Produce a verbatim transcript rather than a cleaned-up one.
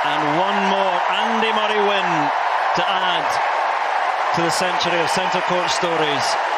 And one more Andy Murray win to add to the century of centre court stories.